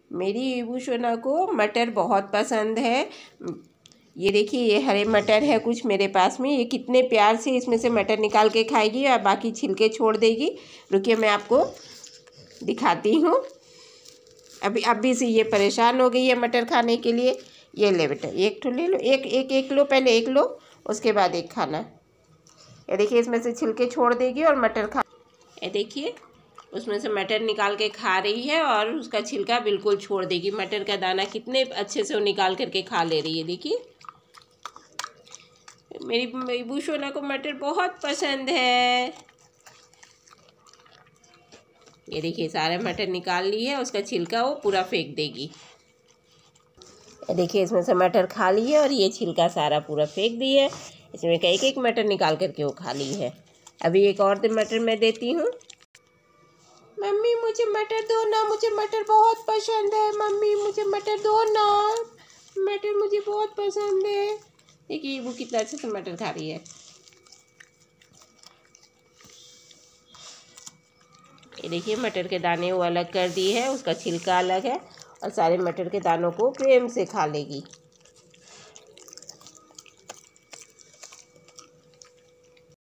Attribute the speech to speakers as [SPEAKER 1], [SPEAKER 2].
[SPEAKER 1] मेरी ईबू सोना को मटर बहुत पसंद है। ये देखिए, ये हरे मटर है कुछ मेरे पास में। ये कितने प्यार से इसमें से मटर निकाल के खाएगी और बाकी छिलके छोड़ देगी। रुकिए, मैं आपको दिखाती हूँ। अभी से ये परेशान हो गई है मटर खाने के लिए। ये ले बेटा, एक तो ले लो, एक लो, पहले एक लो, उसके बाद एक खाना। ये देखिए, इसमें से छिलके छोड़ देगी और मटर खा। ये देखिए, उसमें से मटर निकाल के खा रही है और उसका छिलका बिल्कुल छोड़ देगी। मटर का दाना कितने अच्छे से वो निकाल करके खा ले रही है। देखिए, मेरी ईबू सोना को मटर बहुत पसंद है। ये देखिए, सारे मटर निकाल ली है, उसका छिलका वो पूरा फेंक देगी। ये देखिए, इसमें से मटर खा ली है और ये छिलका सारा पूरा फेंक दी है। इसमें का एक मटर निकाल करके वो खा ली है। अभी एक और मटर मैं देती हूँ। मम्मी मुझे मटर दो ना, मुझे मटर बहुत पसंद है। मम्मी मुझे मटर दो ना, मटर मुझे बहुत पसंद है। देखिए वो कितना अच्छे से मटर खा रही है। ये देखिए, मटर के दाने वो अलग कर दी है, उसका छिलका अलग है और सारे मटर के दानों को प्रेम से खा लेगी।